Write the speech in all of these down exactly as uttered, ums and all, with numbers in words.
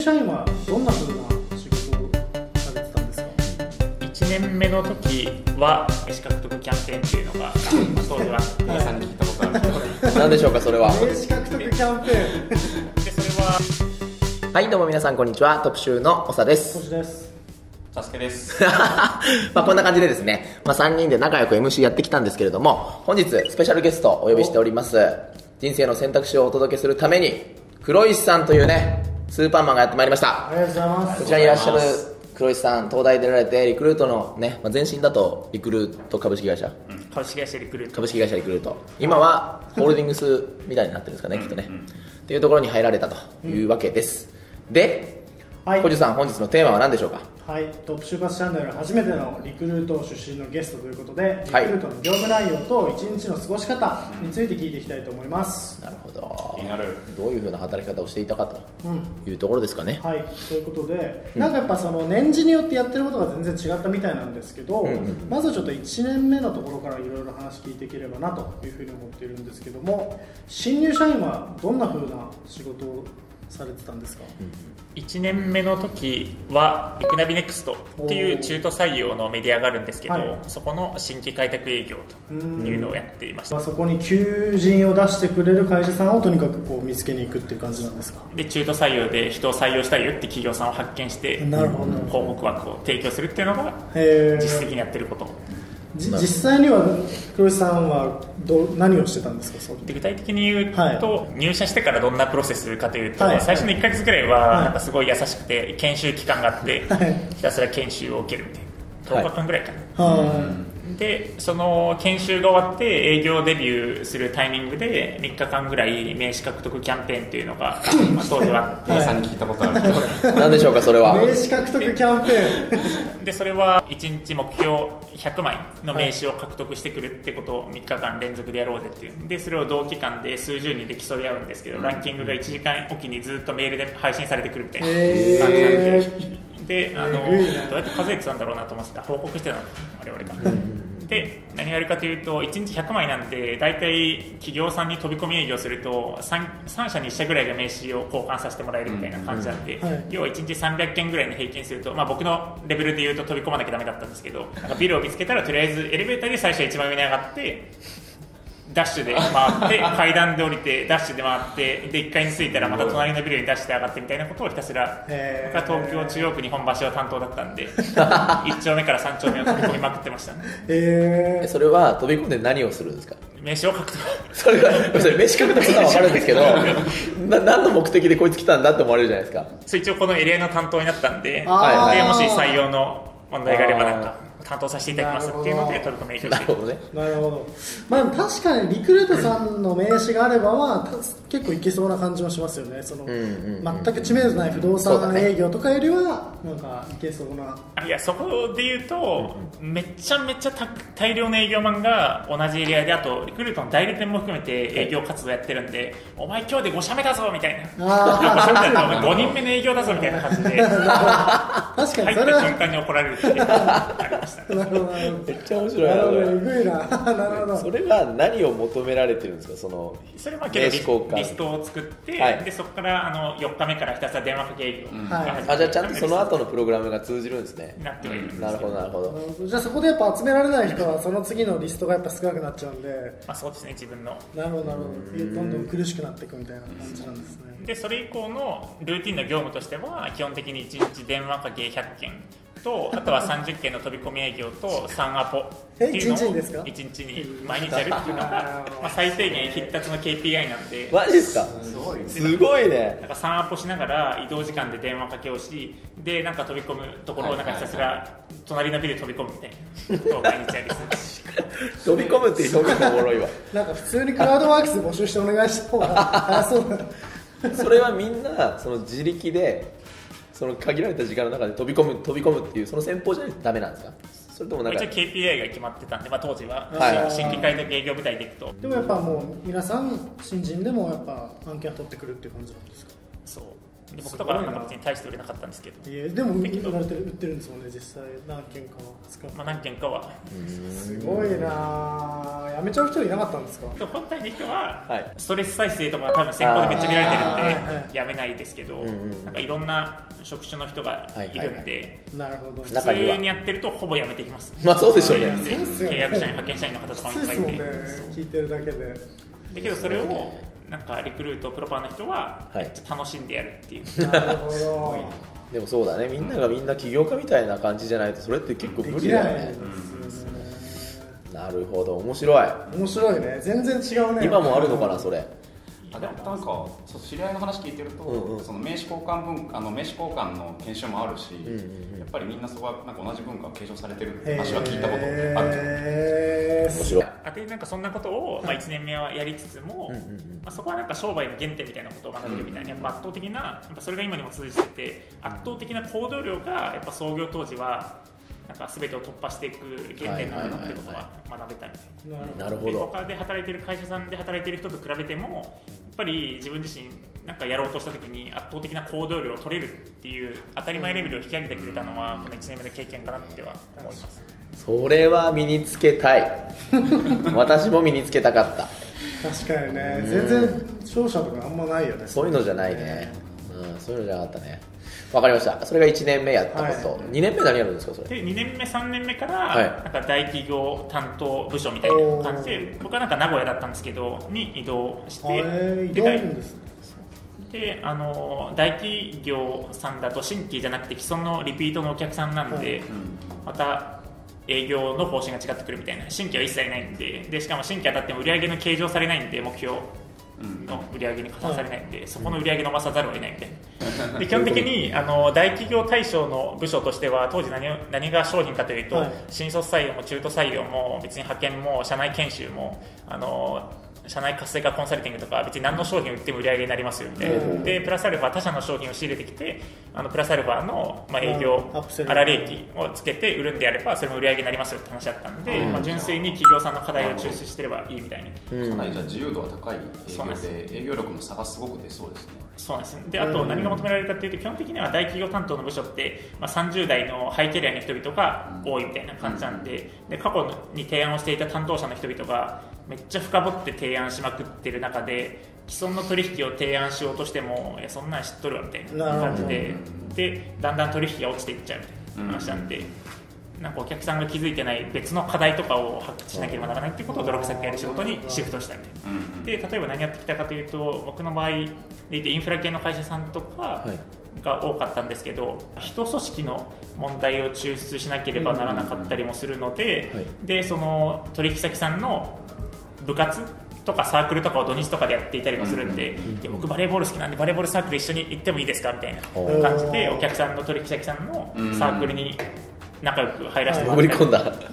社員はどんな風な仕事をされてたんですか？ いちねんめの時は資格取得キャンペーンっていうのが当時は皆さんに聞いたことある何でしょうかそれは。 名刺獲得キャンペーンでそれははいどうも皆さんこんにちは、トップシューの長です。 星です。 サスケですまあこんな感じでですね、まあ、さんにんで仲良く エムシー やってきたんですけれども、本日スペシャルゲストをお呼びしております。人生の選択肢をお届けするために黒石さんというねスーパーマンがやってまいりました。 ありがとうございます。 こちらにいらっしゃる黒石さん、東大出られてリクルートのね、まあ、前身だとリクルート株式会社、 うん、株式会社リクルート株式会社リクルート、今はホールディングスみたいになってるんですかねきっとね、っていうところに入られたというわけです。で、 はい、 小路さん本日のテーマは何でしょうか？ はい、トップ就活チャンネル初めてのリクルート出身のゲストということで、リクルートの業務内容と一日の過ごし方について聞いていきたいと思います。 なるほど。 気になる。 どういうふうな働き方をしていたかというところですかね。 はい、ということで、なんかやっぱその年次によってやってることが全然違ったみたいなんですけど、うんうん、まずはちょっといちねんめのところからいろいろ話聞いていければなというふうに思っているんですけども、新入社員はどんなふうな仕事をされてたんですか？うん、 いちねんめの時はリクナビネクストっていう中途採用のメディアがあるんですけど、はい、そこの新規開拓営業というのをやっていました。 そこに求人を出してくれる会社さんをとにかくこう見つけに行くっていう感じなんですか？ で中途採用で人を採用したいよって企業さんを発見して項目枠を提供するっていうのが実質的にやってること。 実際には黒石さんはど何をしてたんですか？そで具体的に言うと、はい、入社してからどんなプロセスかというと、はい、最初のいっかげつぐらいはなんかすごい優しくて研修期間があって、はい、ひたすら研修を受けるみたいなとおかかんぐらいかな、はい、でその研修が終わって営業デビューするタイミングでみっかかんぐらい名刺獲得キャンペーンっていうのが、まあ、当時は皆さんに聞いたことある何でしょうかそれは？ 名刺獲得キャンペーンでそれはいちにち目標ひゃくまいの名刺を獲得してくるってことをみっかかん連続でやろうぜっていうで、それを同期間で数十人で競い合うんですけど、ランキングがいちじかんおきにずっとメールで配信されてくるみたいな感じなんで、であのどうやって数えてたんだろうなと思ってた報告してたの我々が。で何をやるかというといちにちひゃくまいなんで大体企業さんに飛び込み営業すると 3, さん社にいっ社ぐらいが名刺を交換させてもらえるみたいな感じなんで、うんうんはい、要はいちにちさんびゃっけんぐらいの平均すると、まあ、僕のレベルでいうと飛び込まなきゃダメだったんですけど、なんかビルを見つけたらとりあえずエレベーターで最初一番上に上がってダッシュで回って階段で降りてダッシュで回ってでいっかいに着いたらまた隣のビルにダッシュで上がってみたいなことをひたすら、僕は東京中央区日本橋を担当だったんでいっ丁目からさん丁目を飛び込みまくってましたね。 えー、それは飛び込んで何をするんですか？ 名刺を獲得。 それが名刺獲得するのは分かるんですけどな何の目的でこいつ来たんだって思われるじゃないですか。 そう一応このエリアの担当になったんで、でもし採用の問題があればなんか担当させていただきますっていうので取り組み営業している。 なるほどね。 なるほど。まあ確かにリクルートさんの名刺があればは結構いけそうな感じもしますよね。その、うんうんうん、全く知名度ない不動産営業とかよりはなんかいけそうな。 いやそこで言うと、うん、めちゃめちゃ大量の営業マンが同じエリアであとリクルートの代理店も含めて営業活動やってるんで、お前今日でご社目だぞみたいな。あご社目だとごにんめの営業だぞみたいな感じで。確かにそれは入った瞬間に怒られるっていうのがありました。 なるほどめっちゃ面白い。 なるほどえぐいな。なるほど。 それは何を求められてるんですか？そのそれはけどリストを作って、はい、でそこからあのよっかめからひたすら電話かけ営業、うんはい、 あじゃあちゃんとその後のプログラムが通じるんですね。 なってはいるんです。 なるほどなるほど。 じゃあそこでやっぱ集められない人はその次のリストがやっぱ少なくなっちゃうんで、 まあそうですね自分の。 なるほどなるほど。どんどん苦しくなっていくみたいな感じなんですね。 でそれ以降のルーティンの業務としては基本的にいちにち電話かけひゃっけんとあとはさんじゅっけんの飛び込み営業とさんアポっていうのをいちにちに毎日やるっていうのがまあ最低限必達の ケーピーアイ なんで。 マジですか？すごいね。すごいね。 なんかさんアポしながら移動時間で電話かけをしでなんか飛び込むところをなんかひたすら隣のビルに飛び込むみたいなことを毎日やりする。 飛び込むっていう表現がおもろいわ。 なんか普通にクラウドワークス募集してお願いした方が早そうだ。 それはみんなその自力でその限られた時間の中で飛び込む飛び込むっていうその戦法じゃないとダメなんですか？それともなんか一応 ケーピーアイ が決まってたんで、まあ、当時は、はい、新規開拓営業部隊でいくとでもやっぱもう皆さん新人でもやっぱ案件は取ってくるっていう感じなんですか？ そうで僕とかはなんか別に大して売れなかったんですけど、 いやでも売られてる売ってるんですもんね実際何件かは使う、 まあ、何件かは。 すごいなぁ。辞めちゃう人いなかったんですか？ 本体の人ははいストレス再生とか多分先行でめっちゃ見られてあーはいるんでやめないですけど、なんかいろんな職種の人がいるんで、 なるほど。 普通にやってるとほぼやめていきます。 まあそうでしょうね。 そうですよね契約社員派遣社員の方とかもいっぱいいて、 そうですもんね。聞いてるだけで。 だけどそれをなんかリクルートプロパーの人ははいめっちゃ楽しんでやるっていう、 なるほど。 でもそうだね、みんながみんな起業家みたいな感じじゃないとそれって結構無できない理だよね。 ですよね。 なるほど、面白い。 面白いね。全然違うね。 今もあるのかなそれ。 あでもなんかそう知り合いの話聞いてると、 うんうん、 その名刺交換文あの名刺交換の研修もあるし、 うんうんうん、 やっぱりみんなそこはなんか同じ文化を継承されてるって話は聞いたことある。 へー面白い。 あてなんかそんなことを、まあ、いちねんめはやりつつも、 うんうんうん、 まあ、そこはなんか商売の原点みたいなことを学べるみたいな、やっぱ圧倒的な、やっぱそれが今にも通じてて、圧倒的な行動量がやっぱ創業当時はなんか全てを突破していく原点なんだなってことは学べたみたいな。 なるほど。 で他で働いている会社さんで働いている人と比べてもやっぱり自分自身なんかやろうとした時に圧倒的な行動量を取れるっていう当たり前レベルを引き上げてくれたのはこのいちねんめの経験かなっては思います。 それは身につけたい。私も身につけたかった。 確かにね。全然商社とかあんまないよね。 そういうのじゃないね。うん、そういうのじゃなかったね。わかりました。それがいちねんめやったこと。はい、にねんめ何やるんですかそれ？ でにねんめさんねんめから、 はい、 なんか大企業担当部署みたいな感じで、僕はなんか名古屋だったんですけどに移動して、 移動んですね。 であの大企業さんだと新規じゃなくて既存のリピートのお客さんなんで、はい、また営業の方針が違ってくるみたいな。新規は一切ないんで、でしかも新規当たっても売り上げの計上されないんで、目標の売り上げに加算されないんで、うん、そこの売り上げ伸ばさざるを得ないみたいな。で基本的にあの大企業対象の部署としては当時 何, 何が商品かというと、はい、新卒採用も中途採用も別に派遣も社内研修もあの社内活性化コンサルティングとか別に何の商品売っても売り上げになりますよみたいな、うん、でプラスアルファ他社の商品を仕入れてきてあのプラスアルファの、まあ、営業粗利益をつけて売るんであればそれも売り上げになりますよって話だったんで、うんまあ、純粋に企業さんの課題を抽出してればいいみたいな、 うん、かなりじゃあ自由度は高い営業で営業力の差がすごく出そうですね。 そうなんです。であと何が求められるかというと基本的には大企業担当の部署って、まあ、さんじゅう代のハイキャリアの人々が多いみたいな感じなんで、で過去に提案をしていた担当者の人々がめっちゃ深掘って提案しまくってる中で既存の取引を提案しようとしてもいやそんなん知っとるわみたいな感じで、でだんだん取引が落ちていっちゃうみたいな話なんで、なんかお客さんが気づいてない別の課題とかを発揮しなければならないっていうことを泥臭くやる仕事にシフトしたみたいな。で例えば何やってきたかというと僕の場合で言ってインフラ系の会社さんとかが多かったんですけど、一組織の問題を抽出しなければならなかったりもするので、でその取引先さんの部活とかサークルとかを土日とかでやっていたりもするんで、で僕バレーボール好きなんでバレーボールサークル一緒に行ってもいいですかみたいな感じでお客さんの取引先さんのサークルに仲良く入らせてもらって、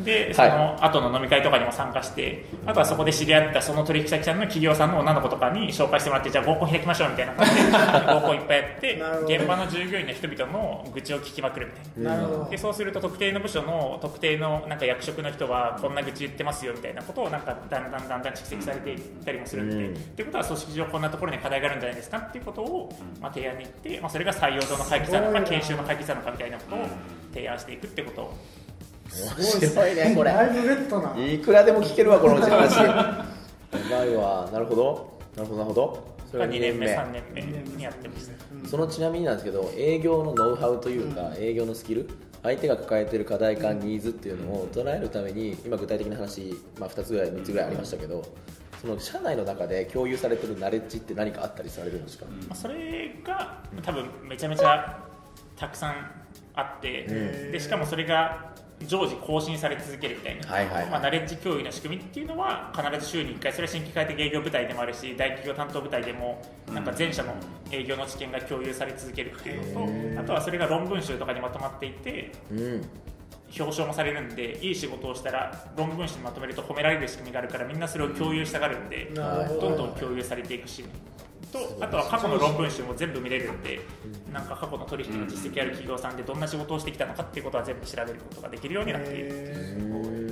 でその後の飲み会とかにも参加して、あとはそこで知り合ったその取引先さんの企業さんの女の子とかに紹介してもらって、じゃあ合コン開きましょうみたいな感じで合コンいっぱいやって現場の従業員の人々の愚痴を聞きまくるみたいな。でそうすると特定の部署の特定のなんか役職の人はこんな愚痴言ってますよみたいなことをなんかだんだんだんだん蓄積されていったりもするんで、っていうことは組織上こんなところに課題があるんじゃないですかっていうことをまあ提案に行って、まあ、それが採用上の解決なのか研修の解決なのかみたいなことを提案していくってことを。 面白いねこれ。 だいぶベッドな。 いくらでも聞けるわこの話。やばいわ。なるほどなるほどなるほど。 それがにねんめさんねんめにやってました、 うん、そのちなみになんですけど営業のノウハウというか、うん、営業のスキル、相手が抱えている課題感、ニーズっていうのを捉えるために今具体的な話、まあ、ふたつぐらいみっつぐらいありましたけど、その社内の中で共有されているナレッジって何かあったりされるんですか？ まあ、それが多分めちゃめちゃたくさんあって、うん、でしかもそれが常時更新され続けるみたいな、はいはいはい、まあ、ナレッジ共有の仕組みっていうのは必ず週にいっかい、それは新規開拓営業部隊でもあるし大企業担当部隊でもなんか全社の営業の知見が共有され続けるっていうのと、あとはそれが論文集とかにまとまっていて、うん、表彰もされるんでいい仕事をしたら論文誌にまとめると褒められる仕組みがあるからみんなそれを共有したがるんで、うん、どんどん共有されていくしと、あとは過去の論文集も全部見れるんで、なんか過去の取引の実績ある企業さんでどんな仕事をしてきたのかっていうことは全部調べることができるようになっている。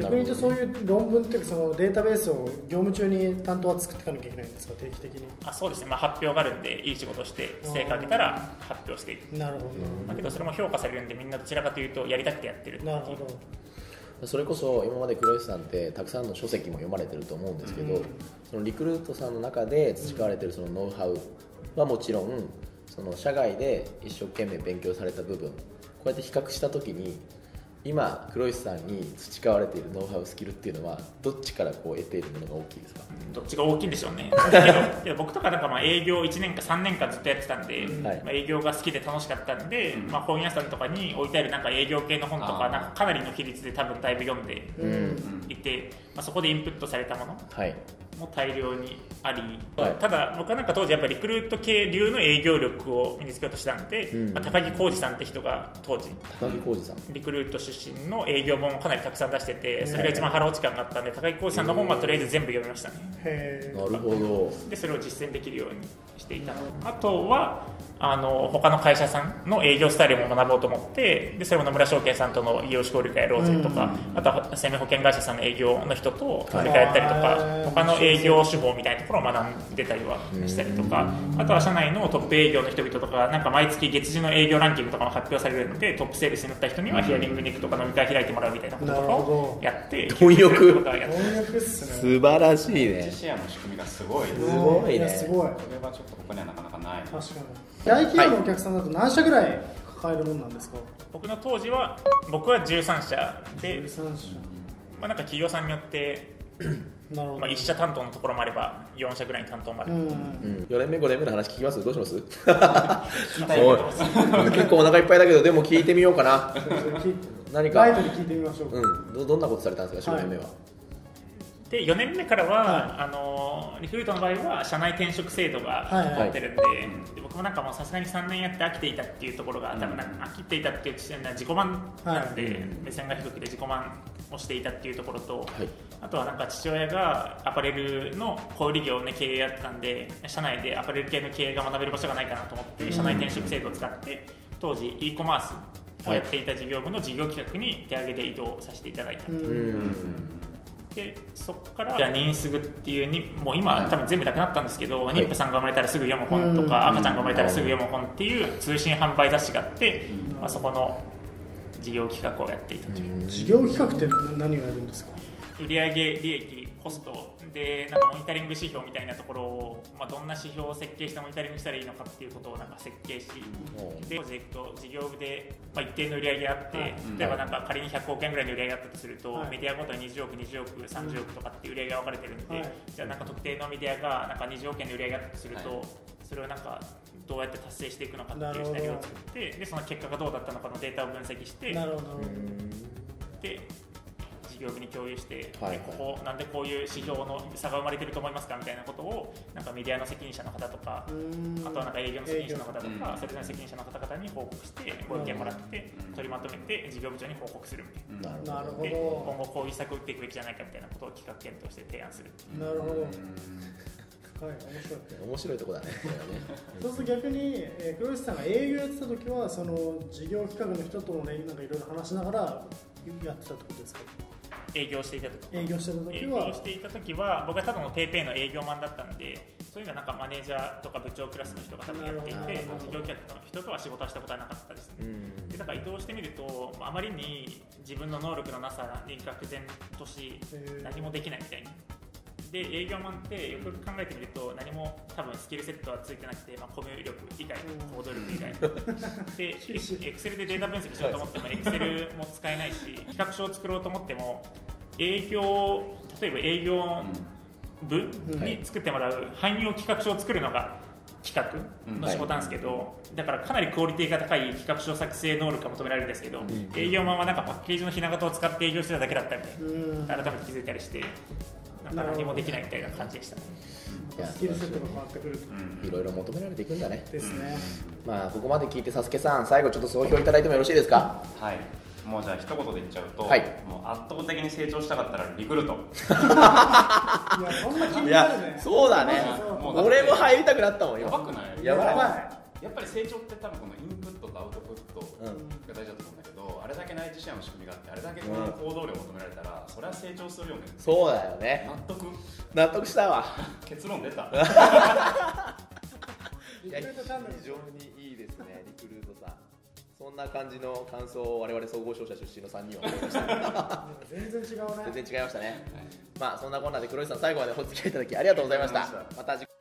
逆に言うとそういう論文っていうかそのデータベースを業務中に担当は作っていかなきゃいけないんですか、定期的に。 あそうですね、まあ、発表があるんでいい仕事して成果上げたら発表していく。 なるほど。 だけどそれも評価されるんでみんなどちらかというとやりたくてやってる。 なるほど。 それこそ今まで黒石さんってたくさんの書籍も読まれてると思うんですけど、うん、そのリクルートさんの中で培われてるそのノウハウはもちろんその社外で一生懸命勉強された部分、こうやって比較した時に今黒石さんに培われているノウハウスキルっていうのはどっちからこう得ているものが大きいですか？ どっちが大きいんでしょうね。だけど僕とかなんかまあ営業いちねんかさんねんかんずっとやってたんで、うんまあ、営業が好きで楽しかったんで、うんまあ、本屋さんとかに置いてあるなんか営業系の本とかなんかかなりの比率で多分だいぶ読んでいて、うんまあ、そこでインプットされたものも大量にあり、はい、ただ僕はなんか当時やっぱりリクルート系流の営業力を身につけようとしたんで、うんまあ、高木浩二さんって人が当時高木浩二さんリクルート出身の営業本をかなりたくさん出してて、それが一番腹落ち感があったんで高木浩二さんの本はとりあえず全部読みましたね。 へー、なるほど。 でそれを実践できるようにしていた。あとはあの他の会社さんの営業スタイルも学ぼうと思って、でそれも野村証券さんとの異業種交流会やろうぜとか、うん、あとは生命保険会社さんの営業の人と交流会やったりとか、他の営業手法みたいなところを学んでたりはしたりとか、あとは社内のトップ営業の人々とか、なんか毎月月次の営業ランキングとかも発表されるので、トップセールスになった人にはヒアリングに行くとか飲み会開いてもらうみたいなこととかをやって貪欲貪欲っすね。 素晴らしいね。 シェアの仕組みがすごいすごいね。 すごい。 これはちょっとここにはなかなかない。 確かに。大企業のお客さんだと何社ぐらい抱えるもんなんですか？ 僕の当時は僕はじゅうさんしゃで、 じゅうさんしゃ、 まあ、なんか企業さんによってなるほど、まあ、いっ社担当のところもあればよん社ぐらいに担当もある、うんうん、 よねんめごねんめの話聞きます？どうします？結構お腹いっぱいだけどでも聞いてみようかな。何かライトに聞いてみましょうか、 うん、ど, どんなことされたんですか？よねんめは、はい、 でよねんめからは、はい、あのリクルートの場合は社内転職制度が入ってるんで、はいはい、で僕もなんかもうさすがにさんねんやって飽きていたっていうところが、うん、多分なんか飽きていたっていう時点では自己満なんで、はい、目線が低くて自己満をしていたっていうところと、はい、あとはなんか父親がアパレルの小売業を、ね、経営やってたんで、社内でアパレル系の経営が学べる場所がないかなと思って、うん、社内転職制度を使って当時 e コマースをやっていた事業部の事業企画に手上げで移動させていただいたっていう、うん、でそこからじゃあニンスグっていうにもう今、はい、多分全部なくなったんですけど、はい、妊婦さんが生まれたらすぐ読む本とか、うん、赤ちゃんが生まれたらすぐ読む本っていう通信販売雑誌があって、うんまあ、そこの事業企画をやっていたという。 事業企画って何をやるんですか？ 売上利益コストでなんかモニタリング指標みたいなところを、まあ、どんな指標を設計してモニタリングしたらいいのかっていうことをなんか設計し、でプロジェクト事業部で、まあ、一定の売上があって、はい、例えばなんか仮にひゃくおけんぐらいの売上があったとすると、はい、メディアごとににじゅうおくにじゅうおくさんじゅうおくとかっていう売上が分かれてるんで、はい、じゃあなんか特定のメディアがなんかにじゅうおけんの売上があったとすると、はい、それをなんかどうやって達成していくのかっていうシナリオを作って、でその結果がどうだったのかのデータを分析して、なるほどで事業部に共有して、はいはい、ここなんでこういう指標の差が生まれてると思いますかみたいなことをなんかメディアの責任者の方とか、あとはなんか営業の責任者の方とか、それぞれの責任者の方々に報告してご意見もらって取りまとめて事業部長に報告するみたいな。なるほど。で今後こういう施策を打っていくべきじゃないかみたいなことを企画検討して提案する。 なるほど。はい、面白い。 面白いとこだね。 そうすると逆に、えー、黒石さんが営業やってた時はその事業企画の人ともねなんかいろいろ話しながらやってたってことですか？ 営業していた時営業してた時は営業していた時は僕はただのペイペイの営業マンだったんで、そういうのはなんかマネージャーとか部長クラスの人が多分やっていて、事業企画の人とは仕事はしたことはなかったですね。でだから移動してみるとあまりに自分の能力のなさに愕然とし何もできないみたいに。で営業マンってよくよく考えてみると何も多分スキルセットはついてなくて、まあ、コミュ力以外行動力以外でエクセルでデータ分析しようと思ってもエクセルも使えないし、企画書を作ろうと思っても営業例えば営業部に作ってもらう汎用企画書を作るのが企画の仕事なんですけど、だからかなりクオリティが高い企画書作成能力が求められるんですけど、営業マンはなんかパッケージのひな形を使って営業してただけだったみたいな改めて気づいたりして、なんか何もできないみたいな感じでしたね。 スキルセットが変わってくると、 うん、いろいろ求められていくんだね。 ですね。 まあここまで聞いてサスケさん最後ちょっと総評いただいてもよろしいですか？ はい。もうじゃあ一言で言っちゃうと、 はい、 もう圧倒的に成長したかったらリクルート。 いやそんな気になるね。 そうだね。俺も入りたくなったもんよ。 やばくない？ やばい。 やっぱり成長って多分このインプットとアウトプットが大事だと思うんだけど、あれだけ内示シェアの仕組みがあってあれだけこの行動量を求められたら、それは成長するよね。 そうだよね。 納得納得したわ。 結論出た。 リクルートチャンネル非常にいいですね、リクルートさん。そんな感じの感想を我々総合商社出身のさんにんは思いました全然違うね。 全然違いましたね、はい、まあそんなこんなで黒石さん最後までお付き合いいただきありがとうございました。また次回